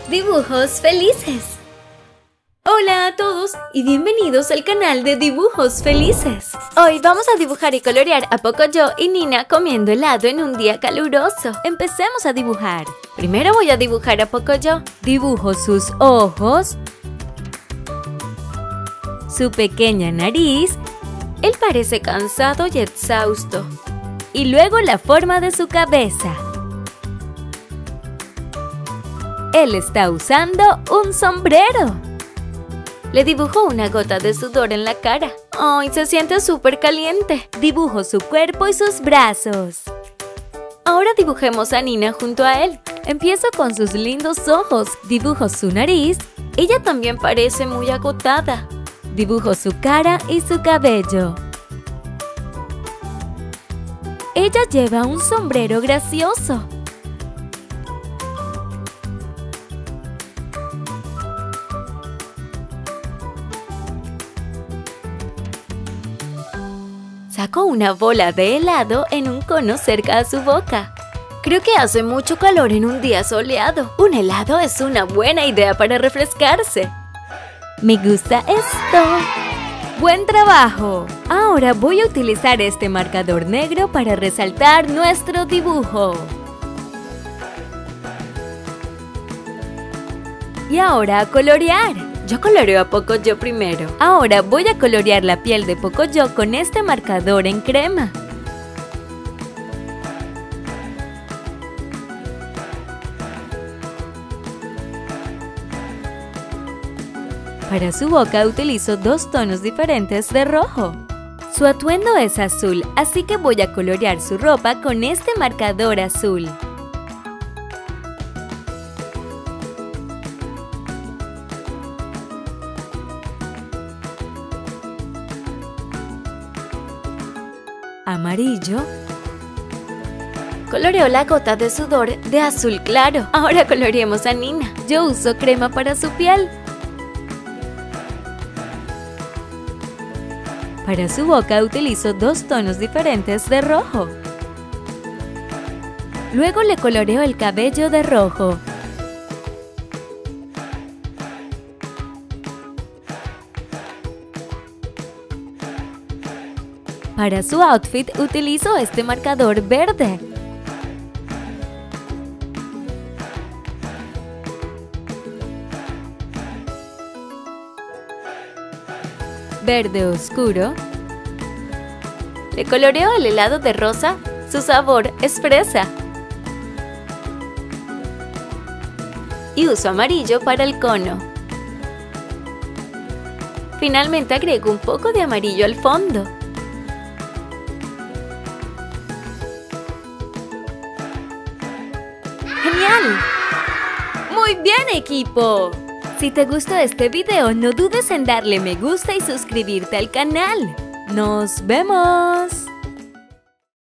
Dibujos felices. Hola a todos y bienvenidos al canal de Dibujos Felices. Hoy vamos a dibujar y colorear a Pocoyo y Nina comiendo helado en un día caluroso. Empecemos a dibujar. Primero voy a dibujar a Pocoyo. Dibujo sus ojos, su pequeña nariz. Él parece cansado y exhausto. Y luego la forma de su cabeza. Él está usando un sombrero. Le dibujo una gota de sudor en la cara. ¡Ay, se siente súper caliente! Dibujo su cuerpo y sus brazos. Ahora dibujemos a Nina junto a él. Empiezo con sus lindos ojos. Dibujo su nariz. Ella también parece muy agotada. Dibujo su cara y su cabello. Ella lleva un sombrero gracioso. Saco una bola de helado en un cono cerca de su boca. Creo que hace mucho calor en un día soleado. Un helado es una buena idea para refrescarse. Me gusta esto. ¡Buen trabajo! Ahora voy a utilizar este marcador negro para resaltar nuestro dibujo. Y ahora a colorear. Yo coloreo a Pocoyo primero. Ahora voy a colorear la piel de Pocoyo con este marcador en crema. Para su boca utilizo dos tonos diferentes de rojo. Su atuendo es azul, así que voy a colorear su ropa con este marcador azul. Amarillo. Coloreo la gota de sudor de azul claro. Ahora coloreemos a Nina. Yo uso crema para su piel. Para su boca utilizo dos tonos diferentes de rojo. Luego le coloreo el cabello de rojo. Para su outfit utilizo este marcador verde. Verde oscuro. Le coloreo el helado de rosa. Su sabor es fresa. Y uso amarillo para el cono. Finalmente agrego un poco de amarillo al fondo. ¡Genial! ¡Muy bien, equipo! Si te gustó este video, no dudes en darle me gusta y suscribirte al canal. ¡Nos vemos!